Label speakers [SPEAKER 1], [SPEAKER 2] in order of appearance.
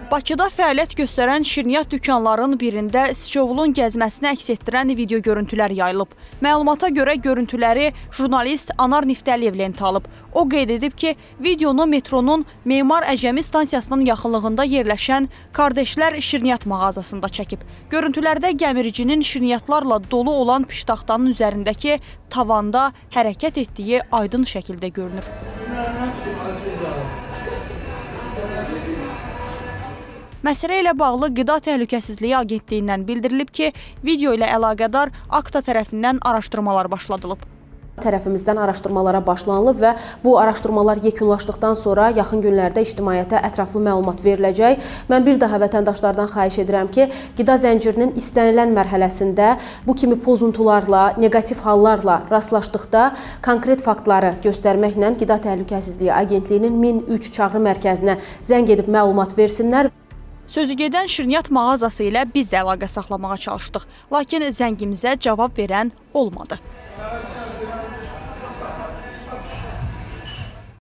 [SPEAKER 1] Bakıda fəaliyyət göstərən şirniyyat dükanlarının birində Sıçovulun gəzməsini əks etdirən video görüntülər yayılıb. Məlumata görə görüntüləri jurnalist Anar Niftəliyev lentə alıb. O qeyd edib ki, videonu metronun Memar Əcəmi stansiyasının yaxınlığında yerləşən Kardeşlər şirniyyat mağazasında çəkib. Görüntülərdə gəmiricinin şirniyyatlarla dolu olan piştaxtanın üzərindəki tavanda hərəkət etdiyi aydın şəkildə görünür. Məsələ ilə bağlı Qida Təhlükəsizliyi Agentliyindən bildirilib ki, video ilə əlaqədar AKTA tərəfindən araşdırmalar başladılıb.
[SPEAKER 2] Tərəfimizdən araşdırmalara başlanılıb və bu araşdırmalar yekunlaşdıqdan sonra yaxın günlərdə ictimaiyyətə ətraflı məlumat veriləcək. Mən bir daha vətəndaşlardan xahiş edirəm ki, qida zəncirinin istənilən mərhələsində bu kimi pozuntularla, neqativ hallarla rastlaşdıqda konkret faktları göstərməklə Qida Təhlükəsizliyi Agentliyinin 1003 çağrı mərkəzinə zəng edib məlumat versinlər.
[SPEAKER 1] Sözü gedən şirniyyat mağazası ilə biz əlaqə saxlamağa çalışdıq, lakin zəngimizə cavab verən olmadı.